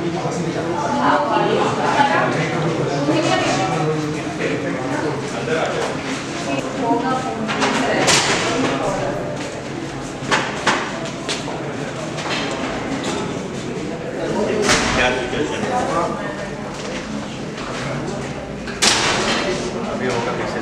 अभी होगा कैसे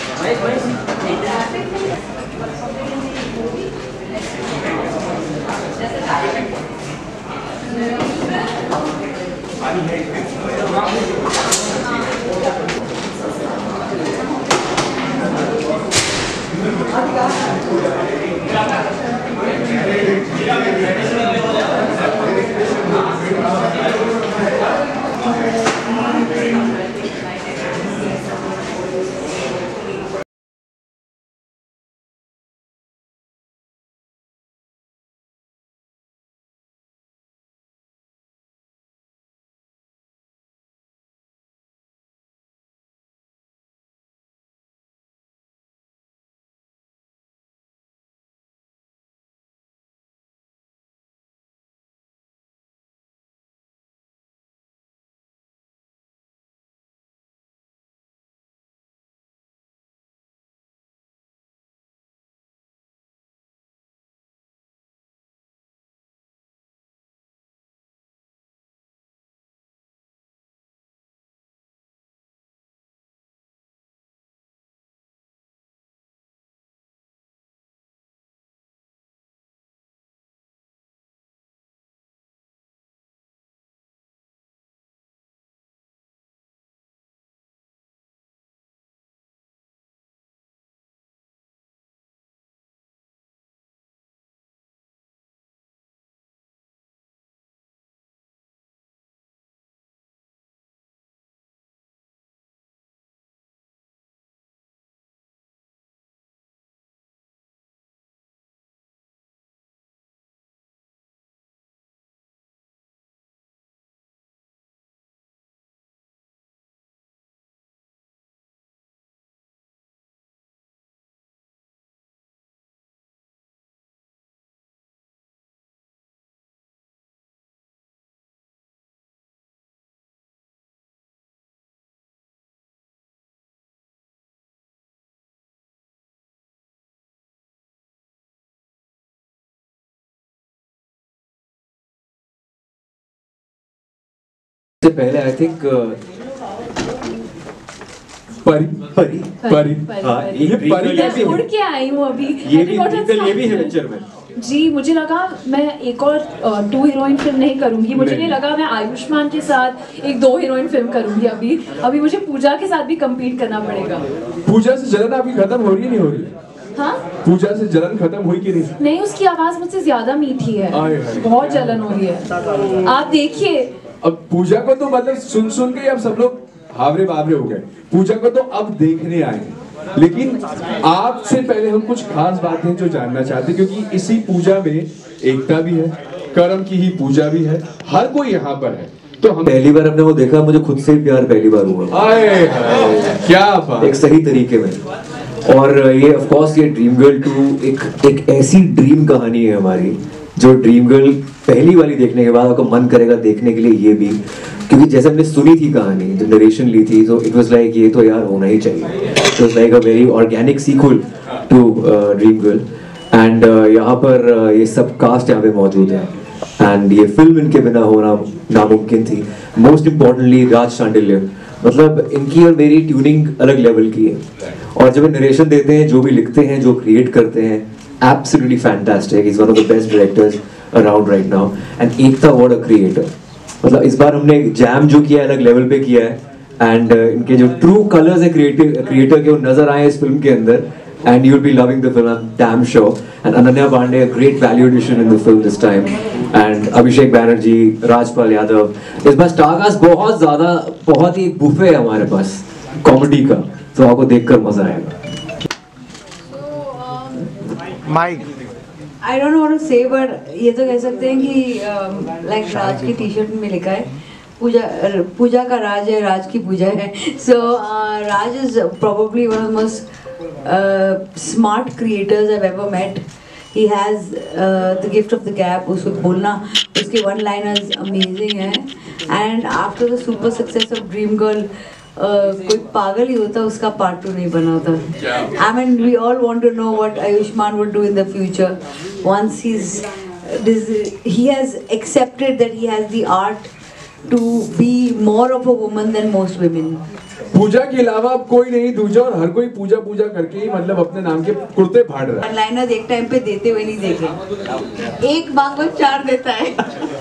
से पहले आई थिंक परी परी परी हाँ ये परी कैसे उड़ के आई हूँ अभी। ये भी है पिक्चर में। जी मुझे लगा मैं एक और 2 हीरोइन फिल्म नहीं करूंगी। मुझे नहीं लगा मैं आयुष्मान के साथ एक 2 हीरोइन फिल्म करूंगी। अभी मुझे पूजा के साथ भी कम्पीट करना पड़ेगा। पूजा से जलन आपकी खत्म हो रही है नहीं हो रही? हाँ पूजा से जलन खत्म हुई कि नहीं? नहीं उसकी आवाज मुझसे ज्यादा मीठी है। बहुत जलन हो रही है। आप देखिए अब पूजा को तो मतलब सुन के अब सब लोग हावरे बावरे हो गए। पूजा को तो अब देखने आए हैं, लेकिन आपसे पहले हम कुछ खास बातें जो जानना चाहते हैं, क्योंकि इसी पूजा में एकता भी है, कर्म की ही पूजा भी है, हर कोई यहाँ पर है। तो हम पहली बार हमने वो देखा, मुझे खुद से प्यार पहली बार हुआ। आए क्या बात, एक सही तरीके में। और ये ऑफ कोर्स ये ड्रीम गर्ल 2 एक ऐसी ड्रीम कहानी है हमारी, जो ड्रीम गर्ल पहली वाली देखने के बाद आपको मन करेगा देखने के लिए ये भी, क्योंकि जैसे हमने सुनी थी कहानी, जो नरेशन ली थी, तो इट वाज लाइक ये तो यार होना ही चाहिए। It was like a very organic sequel to dream girl. And यहाँ पर ये सब कास्ट यहाँ पे मौजूद है, एंड ये फिल्म इनके बिना होना नामुमकिन थी। मोस्ट इम्पोर्टेंटली राज शांडिल्य, मतलब इनकी और मेरी ट्यूनिंग अलग लेवल की है। और जब नरेशन देते हैं, जो भी लिखते हैं, जो क्रिएट करते हैं, absolutely fantastic. He's one of the best directors around right now. And Ekta, what a creator. मतलब इस बार हमने जैम जो किया है अलग लेवल पे किया है, एंड इनके जो ट्रू कलर्स है क्रिएटर के वो नजर आए इस फिल्म के अंदर, and you'll be loving the film, I'm damn sure. And Ananya Pandey, a great value addition in the film this time. And Abhishek Banerjee, Rajpal Yadav. इस बार स्टारकास्ट बहुत ज़्यादा, बहुत ही बुफे है हमारे पास कॉमेडी का, तो आपको देखकर मजा आएगा। Mike I don't know what to say, but ये तो कह सकते हैं कि like राज की टी-शर्ट में लिखा है पूजा का राज है, राज की पूजा है। So Raj is probably one of the most smart creators I've ever met. he has the gift of the gap. उसको बोलना, उसके one liners amazing हैं. And after the super success of Dream Girl, कोई पागल ही होता उसका part 2 नहीं बना होता. I mean, we all want to know what Ayushmann would do in the future once he has accepted that he has the art to be more of a woman than most women. पूजा के अलावा अब कोई नहीं दूजा और हर कोई पूजा करके ही मतलब अपने नाम के कुर्ते फाड़ रहा है. लाइनर एक टाइम पे देते हुए नहीं देखे, एक मांगो 4 देता है.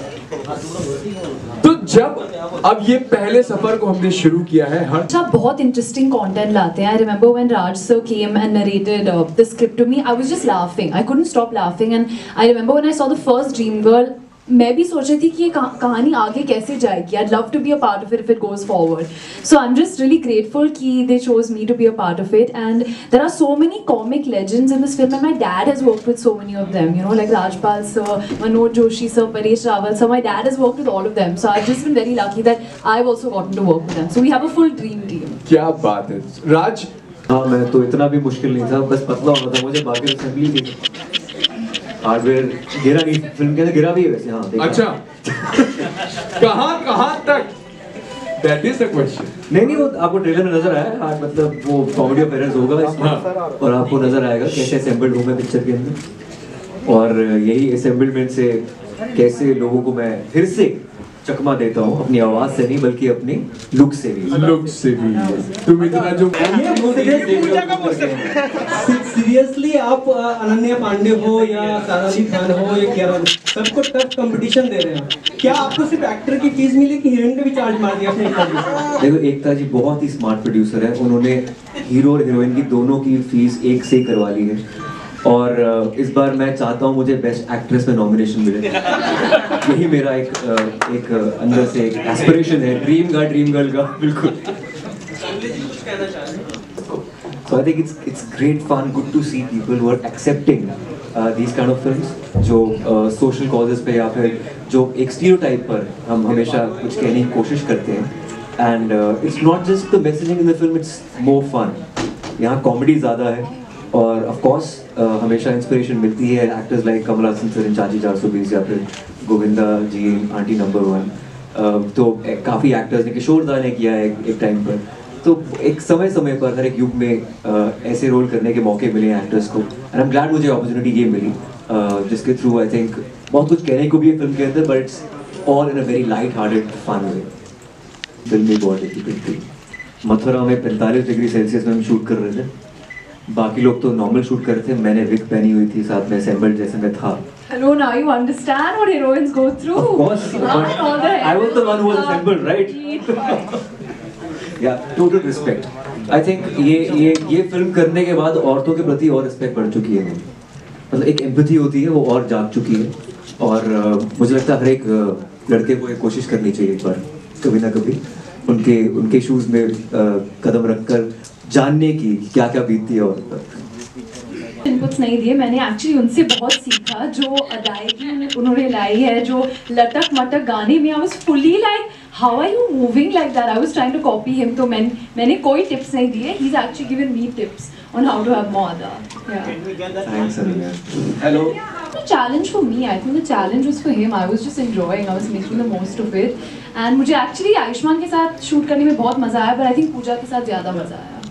तो जब अब ये पहले सफर को हमने शुरू किया है, हर सब बहुत इंटरेस्टिंग कंटेंट लाते हैं. I remember when Raj sir came and narrated the script to me, I was just laughing. I couldn't stop laughing. And I remember when I saw the first Dream Girl, मैं भी सोच रही थी कि ये कहानी आगे कैसे जाएगी. I'd love to be a part of it if it goes forward. So I'm just really grateful कि they chose me to be a part of it. And there are so many comic legends in this film, and my dad has worked with so many of them. You know, like Rajpal sir, Manoj Joshi sir, Paresh Rawal sir. My dad has worked with all of them. So I've just been very lucky that I've also gotten to work with them. So we have a full dream team. क्या बात है. राज, हाँ, मैं तो इतना भी मुश्किल नहीं था, बस पतला होना था मुझे. बाकी असेंबली थी, हार्डवेयर गिरा नहीं. फिल्म के अंदर गिरा भी है वैसे. हाँ, अच्छा. कहाँ तक? That is the question. नहीं, वो आपको ट्रेलर में नजर आया. हाँ, मतलब वो कॉमेडी ऑफ एरर्स होगा इसमें, और आपको नजर आएगा कैसे असेंबल्ड हूँ मैं पिक्चर के अंदर, और यही असेंबलमेंट से कैसे लोगों को मैं फिर से चकमा देता हूँ, अपनी आवाज से नहीं बल्कि अपनी लुक से भी. तुम इतना जो सीरियसली आप अनन्या पांडे हो या सारा अली खान हो या कियारा, सबको टफ कंपटीशन दे रहे हैं. क्या आपको सिर्फ एक्टर की फीस मिली कि हीरोइन का भी चार्ज मार दिया अपने? देखो, एकता जी बहुत ही स्मार्ट प्रोड्यूसर है. उन्होंने हीरो और हीरोइन की दोनों की फीस एक से ही करवा ली है, और इस बार मैं चाहता हूँ मुझे बेस्ट एक्ट्रेस में नॉमिनेशन मिले. यही मेरा एक अंदर से एक एस्पिरेशन है, ड्रीम गर्ल का. बिल्कुल. So I think it's great fun, good to see people who are accepting these kind of films, जो social causes पे या फिर जो एक stereotype पर हम हमेशा कुछ कहने की कोशिश करते हैं. And it's not just the messaging in the film, it's more fun. यहाँ comedy ज़्यादा है, और of course हमेशा इंस्पिरेशन मिलती है actors like Kamal Haasan sir in Chachi 420 या फिर गोविंदा जी आंटी नंबर 1. तो काफ़ी एक्टर्स ने, किशोर दा ने किया है एक टाइम पर. तो एक समय पर हर एक युग में ऐसे रोल करने के मौके मिले हैं एक्टर्स को, एंड आई एम ग्लैड मुझे अपॉर्चुनिटी ये मिली, जिसके थ्रू आई थिंक बहुत कुछ कहने को भी है फिल्म के अंदर, but it's all in a very light hearted fun way. Film भी बहुत डिफिकल्ट थी. मथुरा में 45 डिग्री सेल्सियस में हम शूट कर रहे थे. बाकी लोग तो नॉर्मल शूट कर रहे थे, मैंने विग पहनी हुई थी, साथ में असेंबल्ड जैसे मैं था. Hello, now you understand what heroines go through. Of course, I was the one who was assembled, right? Yeah, total respect. I think ये फिल्म करने के बाद औरतों के प्रति और रिस्पेक्ट बढ़ चुकी है. मतलब एक एम्पैथी होती है, वो और जाग चुकी है, और मुझे लगता है हर एक लड़के को एक कोशिश करनी चाहिए एक बार कभी ना कभी उनके शूज में कदम रखकर जानने की क्या बीतती है औरत पर. इनपुट्स नहीं दिए, मैंने एक्चुअली उनसे बहुत सीखा. जो अदायगी उन्होंने लाई है, जो लटक मटक गाने में, I was fully like how are you moving like that. I was trying to copy him. तो मैंने कोई टिप्स नहीं दिए. He is actually given me tips on how to have more other. Thanks, Ananya. Hello. The challenge for me, I think the challenge was for him. I was just enjoying. I was making the most of it. And मुझे actually Ayushmann के साथ shoot करने में बहुत मजा आया, but I think पूजा के साथ ज़्यादा मजा आया.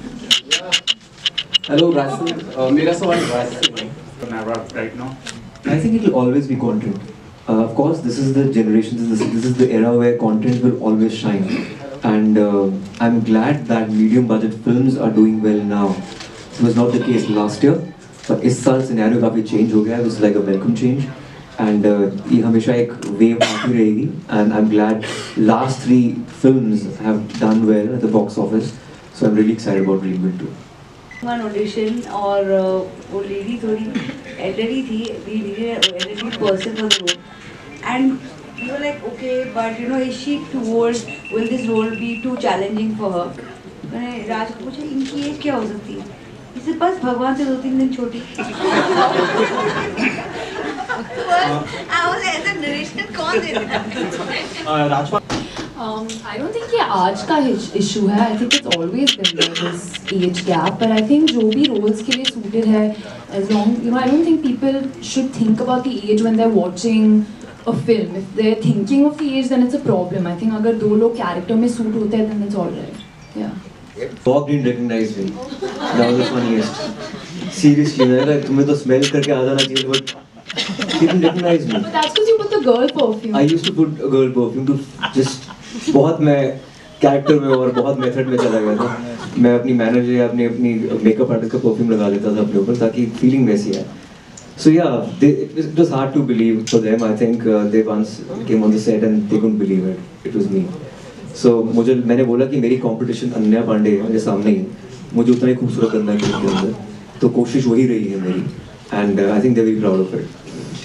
Hello, Rasul. मेरा सवाल राज से है. Right now. I think it will always be content. Of course, this is the generation. This is the era where content will always shine. And I'm glad that medium budget films are doing well now. It was not the case last year, but इस साल scenario काफ़ी change हो गया. It was like a welcome change, and ये हमेशा एक wave आती रहेगी. And I'm glad last 3 films have done well at the box office. So I'm really excited about Dream Girl 2. One audition, और वो lady थोड़ी elderly थी. We needed an elderly person for the role, and we were like, okay, but you know, is she too old? Will this role be too challenging for her? मैंने राज को पूछा, इनकी as क्या हो सकती है? इससे बस भगवान से 2-3 दिन छोटी. I was as a narration कौन दे देता? I don't think ये आज का issue है. I think it's always been there, this age gap. But I think जो भी roles के लिए suited है, as long, you know, I don't think people should think about the age when they're watching a film. If they're thinking of the age, then it's a problem. I think अगर दो लोग character में suit होते हैं, then it's alright. Yeah. Bob didn't recognize me. That was the funniest. Seriously, मैंने कहा तुम्हें तो smell करके आ जाना चाहिए, but he didn't recognize me. But that's because you put the girl perfume. I used to put a girl perfume to just बहुत मैं character में और बहुत मेथड में चला गया था. मैं अपनी मैनेजर या अपनी मेकअप आर्टिस्ट का परफ्यूम लगा देता था अपने ऊपर ताकि फीलिंग वैसी आए. So yeah, it was hard to believe for them. I think they once came on the set and they couldn't believe it. It was me. So मैंने बोला कि मेरी कंपटीशन अनन्या पांडे है मेरे सामने ही, मुझे उतना ही खूबसूरत करना है फिल्म के अंदर, तो कोशिश वही रही है मेरी. And I think they're very proud of it.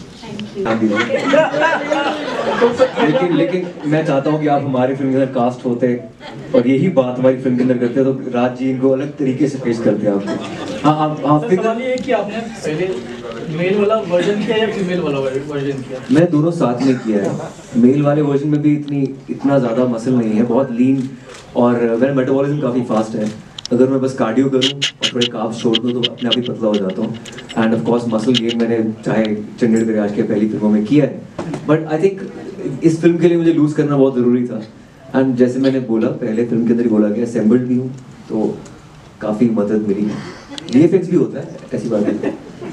लेकिन मैं चाहता हूँ कि आप हमारी फिल्म के अंदर कास्ट होते और यही बात हमारी फिल्म के अंदर करते तो राज जी इनको अलग तरीके से पेश करते आपको. हाँ सवाल ये है कि आपने पहले मेल वाला वर्जन किया या फीमेल वाला वर्जन किया? मैं दोनों साथ में किया है. मेल वाले वर्जन में भी इतना ज़्यादा मसल नहीं है, बहुत लीन और मेरा मेटाबॉलिज्म काफ़ी फास्ट है. अगर मैं बस कार्डियो करूँ और थोड़े कार्ब्स छोड़ दूँ तो अपने आप ही पतला हो जाता हूँ. And of course muscle gain मैंने चाहे चंडीगढ़ गराज के पहली फिल्मों में किया है, बट आई थिंक इस फिल्म के लिए मुझे लूज़ करना बहुत ज़रूरी था. एंड जैसे मैंने बोला पहले फिल्म के अंदर ही बोला कि असेंबल्ड भी हूँ तो काफ़ी मदद मिली. VFX भी होता है, ऐसी बात है.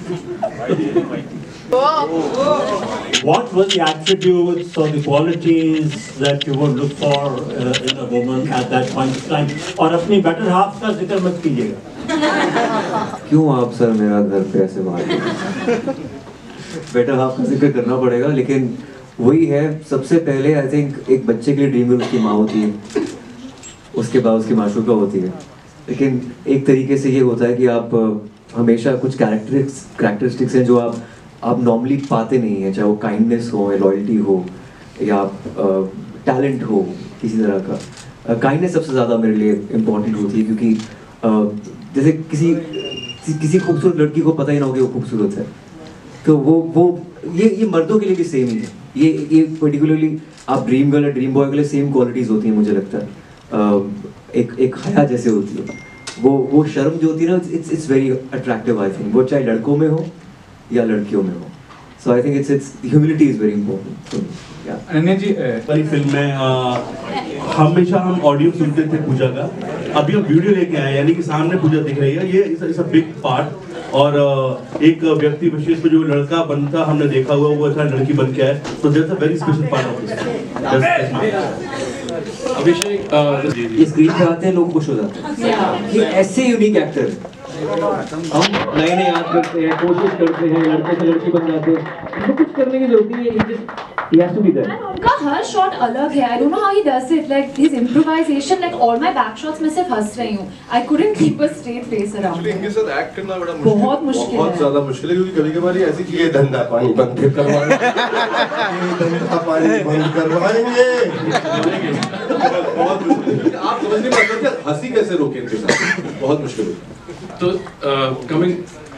What were the attributes or the qualities that you would look for in a woman at that point of time? और अपनी better half का जिक्र मत कीजिएगा. क्यों आप सर मेरा घर पे ऐसे बात करते? बेटर हाफ का जिक्र करना पड़ेगा, लेकिन वही है. सबसे पहले आई थिंक एक बच्चे के लिए ड्रीम गर्ल उसकी माँ होती है, उसके बाद उसकी माशूका होती है. लेकिन एक तरीके से ये होता है कि आप हमेशा कुछ कैरेक्टरिस्टिक्स हैं जो आप नॉर्मली पाते नहीं हैं, चाहे वो काइंडनेस हो या लॉयल्टी हो या टैलेंट हो किसी तरह का. काइंडनेस सबसे ज़्यादा मेरे लिए इम्पोर्टेंट होती है, क्योंकि जैसे किसी खूबसूरत लड़की को पता ही ना हो कि वो खूबसूरत है, तो वो ये मर्दों के लिए भी सेम ही है. ये पर्टिकुलरली आप ड्रीम गर्ल या ड्रीम बॉय के लिए सेम क्वालिटीज़ होती हैं मुझे लगता है. एक हया जैसे होती है, वो शर्म जो होती है ना, it's very attractive I think, वो चाहे लड़कों में हो या लड़कियों में हो. So I think it's humility is very important. Ananya ji वाली फिल्म में हमेशा हम ऑडियो सुनते थे पूजा का, अभी हम वीडियो लेके आए यानी कि सामने पूजा दिख रही है. ये इट्स अ बिग पार्ट. और एक व्यक्ति विशेष में जो लड़का बनता हमने देखा हुआ वो ऐसा लड़की बन के आए, तो that's a very special part of this. Abhishek ये स्क्रीन पे आते हैं लोग खुश हो जाते हैं कि ऐसे यूनिक एक्टर. हम नए नए याद करते हैं, कोशिश करते हैं, लड़के से लड़की बन जाते हैं, तो कुछ करने की जरूरत नहीं है. He has to be there. उनका हर शॉट अलग है. I don't know how he does it. Like his improvisation, like all my back shots मैं सिर्फ हंस रही हूँ. I couldn't keep a straight face around. इनके साथ एक्ट करना बड़ा मुश्किल है. बहुत मुश्किल है. बहुत ज़्यादा मुश्किल है, क्योंकि कभी-कभार ऐसी चीजें धंधा पानी बंद करवाएंगे. धंधा पानी बंद करवाएंगे. बहुत मुश्किल. आप समझ नहीं पाते हंसी कैसे रोके इनके साथ, बहुत मुश्किल है. तो कमिंग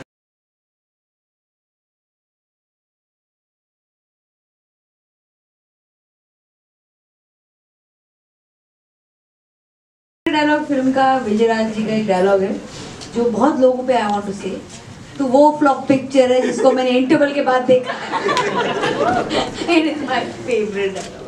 डायलॉग फिल्म का विजयराज जी का एक डायलॉग है जो बहुत लोगों पे आई वांट टू से, तो वो फ्लॉप पिक्चर है जिसको मैंने इंटरवल के बाद देखा. It is my favourite dialogue.